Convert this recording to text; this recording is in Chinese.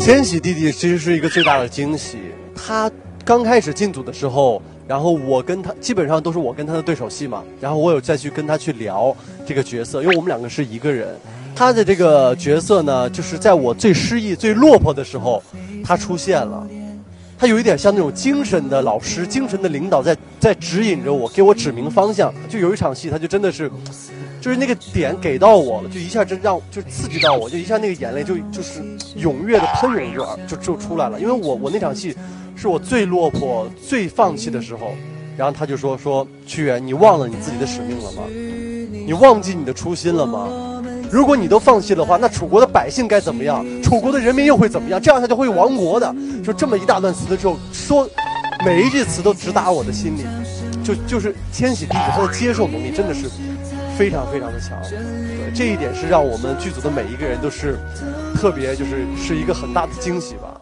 千玺弟弟其实是一个最大的惊喜。他刚开始进组的时候，然后我跟他基本上都是我跟他的对手戏嘛，然后我有再去跟他去聊这个角色，因为我们两个是一个人。他的这个角色呢，就是在我最失意、最落魄的时候，他出现了。他有一点像那种精神的老师、精神的领导在指引着我，给我指明方向。就有一场戏，他就真的是，就是那个点给到我了，就一下就刺激到我，就一下那个眼泪就是踊跃的喷涌就出来了。因为我那场戏是我最落魄、最放弃的时候，然后他就说屈原，你忘了你自己的使命了吗？你忘记你的初心了吗？如果你都放弃的话，那楚国的百姓该怎么样？楚国的人民又会怎么样？这样他就会亡国的。就这么一大段词之后，说每一句词都直达我的心里。就是千玺弟弟他的接受能力真的是非常非常的强。对，这一点是让我们剧组的每一个人都是特别，是一个很大的惊喜吧。